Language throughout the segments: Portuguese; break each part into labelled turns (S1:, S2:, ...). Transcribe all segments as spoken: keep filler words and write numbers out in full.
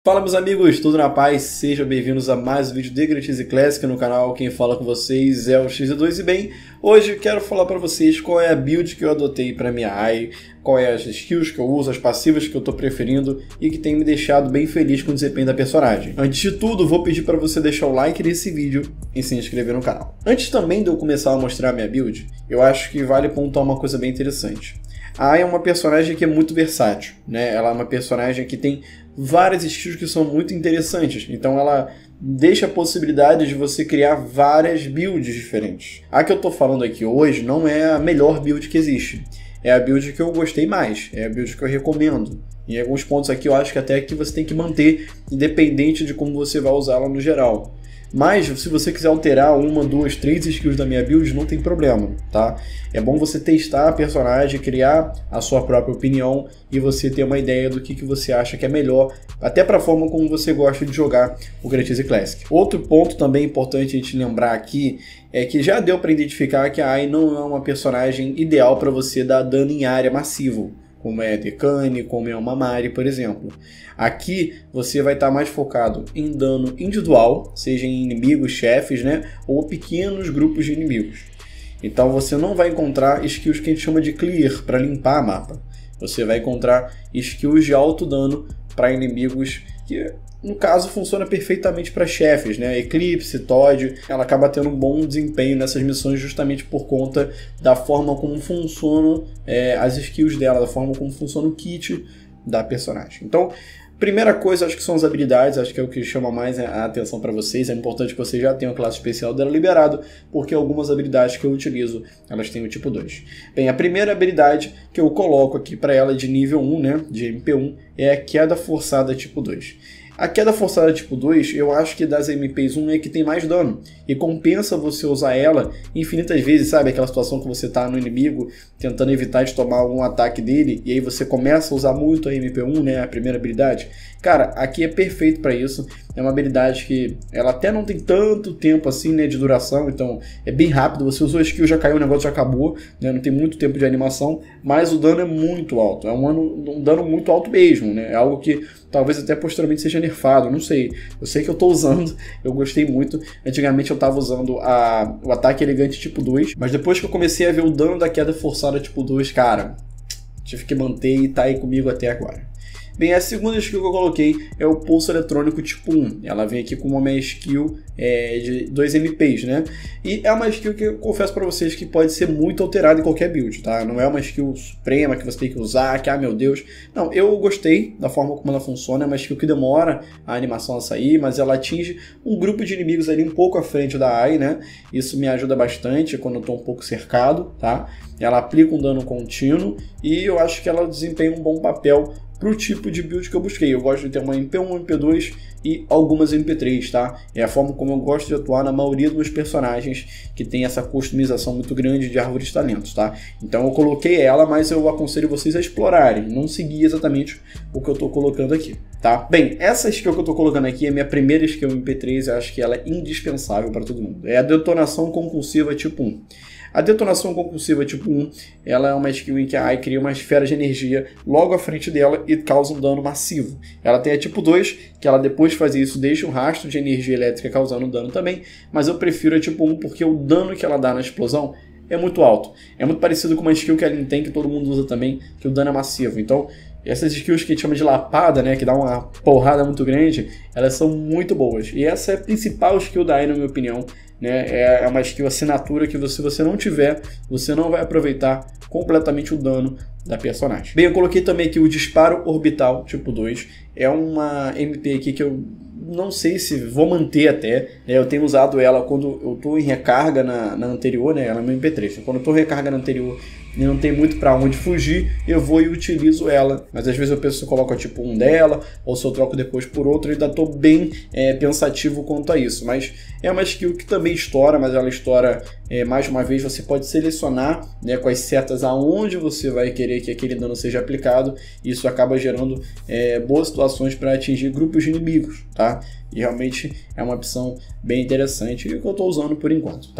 S1: Fala meus amigos, tudo na paz? Sejam bem-vindos a mais um vídeo de Gratize Classic no canal. Quem fala com vocês é o X Z dois e bem, hoje eu quero falar para vocês qual é a build que eu adotei para minha A I, qual é as skills que eu uso, as passivas que eu estou preferindo e que tem me deixado bem feliz com o desempenho da personagem. Antes de tudo, vou pedir para você deixar o like nesse vídeo e se inscrever no canal. Antes também de eu começar a mostrar a minha build, eu acho que vale pontuar uma coisa bem interessante. A A I é uma personagem que é muito versátil, né? Ela é uma personagem que tem várias skills que são muito interessantes, então ela deixa a possibilidade de você criar várias builds diferentes. A que eu estou falando aqui hoje não é a melhor build que existe, é a build que eu gostei mais, é a build que eu recomendo. Em alguns pontos aqui eu acho que até que você tem que manter, independente de como você vai usá-la no geral. Mas se você quiser alterar uma, duas, três skills da minha build, não tem problema, tá? É bom você testar a personagem, criar a sua própria opinião e você ter uma ideia do que, que você acha que é melhor, até para a forma como você gosta de jogar o Gratize Classic. Outro ponto também importante a gente lembrar aqui é que já deu para identificar que a A I não é uma personagem ideal para você dar dano em área massivo, como é a Decane, como é uma Mari, por exemplo. Aqui você vai estar mais focado em dano individual, seja em inimigos, chefes, né, ou pequenos grupos de inimigos. Então você não vai encontrar skills que a gente chama de clear, para limpar mapa. Você vai encontrar skills de alto dano para inimigos que, no caso, funciona perfeitamente para chefes, né? Eclipse, Todd, ela acaba tendo um bom desempenho nessas missões justamente por conta da forma como funcionam é, as skills dela, da forma como funciona o kit da personagem. Então, primeira coisa, acho que são as habilidades, acho que é o que chama mais a atenção para vocês. É importante que vocês já tenham a classe especial dela liberado, porque algumas habilidades que eu utilizo, elas têm o tipo dois. Bem, a primeira habilidade que eu coloco aqui para ela de nível um, né, de M P um, é a queda forçada tipo dois. A queda forçada tipo dois, eu acho que das M Ps um é que tem mais dano. E compensa você usar ela infinitas vezes, sabe? Aquela situação que você tá no inimigo tentando evitar de tomar algum ataque dele e aí você começa a usar muito a M P um, né? A primeira habilidade. Cara, aqui é perfeito para isso. É uma habilidade que ela até não tem tanto tempo assim, né, de duração, então é bem rápido. Você usou a skill, já caiu, o negócio já acabou, né? Não tem muito tempo de animação, mas o dano é muito alto. É um, ano, um dano muito alto mesmo, né? É algo que talvez até posteriormente seja nerfado, não sei. Eu sei que eu tô usando, eu gostei muito. Antigamente eu tava usando a, o ataque elegante tipo dois, mas depois que eu comecei a ver o dano da queda forçada tipo dois, cara, tive que manter e tá aí comigo até agora. Bem, a segunda skill que eu coloquei é o pulso eletrônico tipo um. Ela vem aqui com uma minha skill é, de dois M Ps, né? E é uma skill que eu confesso para vocês que pode ser muito alterada em qualquer build, tá? Não é uma skill suprema que você tem que usar, que, ah, meu Deus. Não, eu gostei da forma como ela funciona. É uma skill que demora a animação a sair, mas ela atinge um grupo de inimigos ali um pouco à frente da A I, né? Isso me ajuda bastante quando eu tô um pouco cercado, tá? Ela aplica um dano contínuo e eu acho que ela desempenha um bom papel para o tipo de build que eu busquei. Eu gosto de ter uma M P um, M P dois e algumas M P três, tá? É a forma como eu gosto de atuar na maioria dos meus personagens que tem essa customização muito grande de árvore de talentos, tá? Então eu coloquei ela, mas eu aconselho vocês a explorarem, não seguir exatamente o que eu estou colocando aqui, tá? Bem, essa skill que eu estou colocando aqui é a minha primeira skill M P três, eu acho que ela é indispensável para todo mundo. É a detonação compulsiva tipo um. A detonação compulsiva tipo um, ela é uma skill em que a A I cria uma esfera de energia logo à frente dela e causa um dano massivo. Ela tem a tipo dois, que ela depois de fazer isso deixa um rastro de energia elétrica causando dano também, mas eu prefiro a tipo um porque o dano que ela dá na explosão é muito alto. É muito parecido com uma skill que a Lin tem, que todo mundo usa também, que o dano é massivo. Então, essas skills que a gente chama de lapada, né, que dá uma porrada muito grande, elas são muito boas. E essa é a principal skill da A I, na minha opinião, né? É uma skill assinatura que se você não tiver, você não vai aproveitar completamente o dano da personagem. Bem, eu coloquei também aqui o disparo orbital tipo dois. É uma M P aqui que eu não sei se vou manter até, né? Eu tenho usado ela quando eu estou em recarga na, na anterior, né? Ela é uma M P três. Quando eu estou em recarga na anterior e não tem muito para onde fugir, eu vou e utilizo ela. Mas às vezes eu penso se eu coloco a tipo um dela, ou se eu troco depois por outra, e ainda estou bem é, pensativo quanto a isso. Mas é uma skill que também estoura, mas ela estoura é, mais uma vez. Você pode selecionar, né, com as setas aonde você vai querer que aquele dano seja aplicado. E isso acaba gerando é, boas situações para atingir grupos de inimigos, tá? E realmente é uma opção bem interessante e que eu estou usando por enquanto, tá?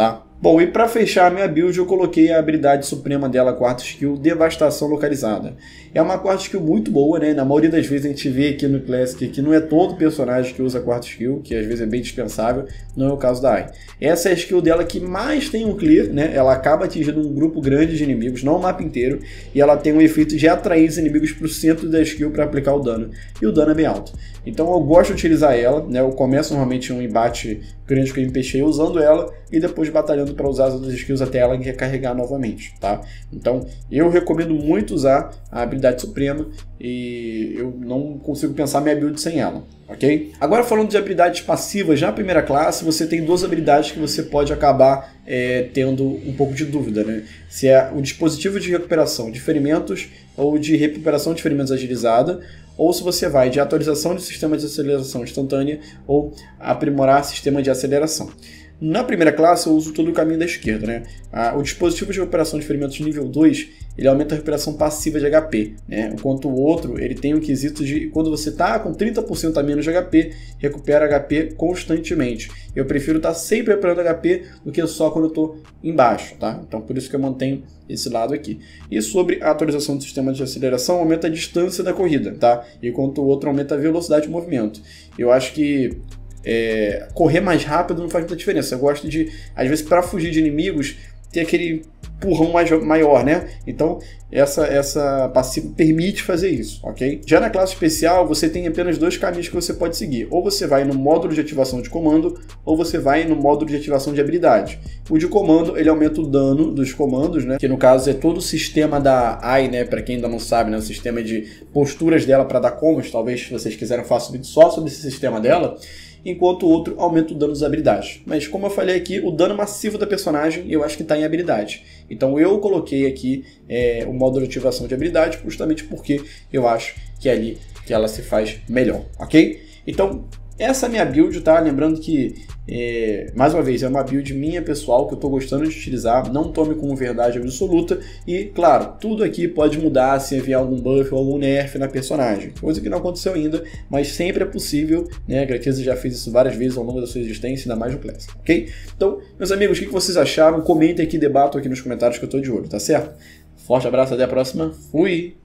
S1: Bom, e para fechar a minha build, eu coloquei a habilidade suprema dela, a quarta skill, Devastação Localizada. É uma quarta skill muito boa, né? Na maioria das vezes a gente vê aqui no Classic que não é todo personagem que usa a quarta skill, que às vezes é bem dispensável, não é o caso da Ai. Essa é a skill dela que mais tem um clear, né? Ela acaba atingindo um grupo grande de inimigos, não o mapa inteiro, e ela tem o efeito de atrair os inimigos para o centro da skill para aplicar o dano. E o dano é bem alto. Então eu gosto de utilizar ela, né? Eu começo normalmente um embate grande com o M P X usando ela e depois batalhando para usar as outras skills até ela recarregar novamente, tá? Então eu recomendo muito usar a habilidade suprema e eu não consigo pensar minha build sem ela, ok? Agora falando de habilidades passivas, já na primeira classe você tem duas habilidades que você pode acabar é, tendo um pouco de dúvida, né? Se é o dispositivo de recuperação de ferimentos ou de recuperação de ferimentos agilizada, ou se você vai de atualização de sistema de aceleração instantânea ou aprimorar sistema de aceleração. Na primeira classe eu uso todo o caminho da esquerda, né? O dispositivo de recuperação de ferimentos nível dois, ele aumenta a recuperação passiva de H P, né? Enquanto o outro, ele tem o quesito de quando você está com trinta por cento a menos de H P, recupera H P constantemente. Eu prefiro estar sempre recuperando H P do que só quando eu estou embaixo, tá? Então por isso que eu mantenho esse lado aqui. E sobre a atualização do sistema de aceleração, aumenta a distância da corrida, tá? Enquanto o outro aumenta a velocidade de movimento. Eu acho que É, correr mais rápido não faz muita diferença. Eu gosto de, às vezes, para fugir de inimigos, ter aquele empurrão mais, maior, né? Então, essa, essa passiva permite fazer isso, ok? Já na classe especial, você tem apenas dois caminhos que você pode seguir. Ou você vai no módulo de ativação de comando, ou você vai no módulo de ativação de habilidade. O de comando, ele aumenta o dano dos comandos, né? Que no caso é todo o sistema da Ai, né? Para quem ainda não sabe, né? O sistema de posturas dela para dar combos. Talvez, se vocês quiserem, faça um vídeo só sobre esse sistema dela. Enquanto o outro aumenta o dano das habilidades. Mas como eu falei aqui, o dano massivo da personagem eu acho que está em habilidade. Então eu coloquei aqui é, o módulo de ativação de habilidade justamente porque eu acho que é ali que ela se faz melhor, ok? Então essa é a minha build, tá? Lembrando que, é, mais uma vez, é uma build minha pessoal que eu estou gostando de utilizar, não tome como verdade absoluta e, claro, tudo aqui pode mudar se enviar algum buff ou algum nerf na personagem, coisa que não aconteceu ainda, mas sempre é possível, né? A Gratiza já fez isso várias vezes ao longo da sua existência, ainda mais no Classic, ok? Então, meus amigos, o que vocês acharam? Comentem aqui, debatam aqui nos comentários que eu estou de olho, tá certo? Forte abraço, até a próxima, fui!